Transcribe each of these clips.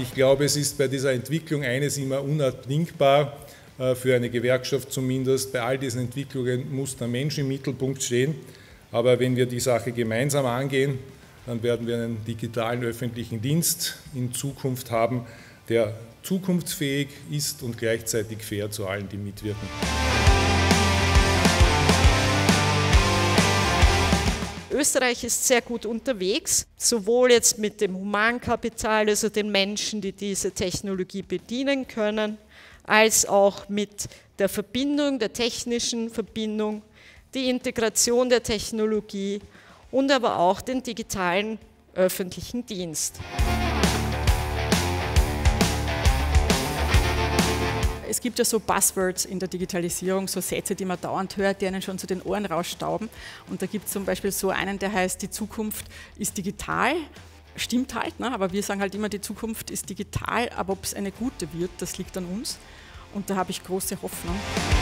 Ich glaube, es ist bei dieser Entwicklung eines immer unabdingbar, für eine Gewerkschaft zumindest. Bei all diesen Entwicklungen muss der Mensch im Mittelpunkt stehen. Aber wenn wir die Sache gemeinsam angehen, dann werden wir einen digitalen öffentlichen Dienst in Zukunft haben, der zukunftsfähig ist und gleichzeitig fair zu allen, die mitwirken. Österreich ist sehr gut unterwegs, sowohl jetzt mit dem Humankapital, also den Menschen, die diese Technologie bedienen können, als auch mit der Verbindung, der technischen Verbindung, die Integration der Technologie und aber auch den digitalen öffentlichen Dienst. Es gibt ja so Buzzwords in der Digitalisierung, so Sätze, die man dauernd hört, die einen schon zu den Ohren rausstauben. Und da gibt es zum Beispiel so einen, der heißt, die Zukunft ist digital. Stimmt halt, ne? Aber wir sagen halt immer, die Zukunft ist digital, aber ob es eine gute wird, das liegt an uns. Und da habe ich große Hoffnung.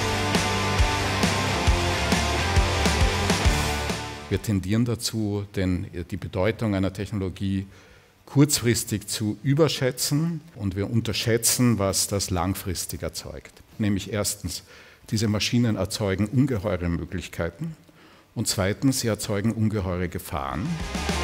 Wir tendieren dazu, die Bedeutung einer Technologie kurzfristig zu überschätzen und wir unterschätzen, was das langfristig erzeugt. Nämlich erstens, diese Maschinen erzeugen ungeheure Möglichkeiten und zweitens, sie erzeugen ungeheure Gefahren.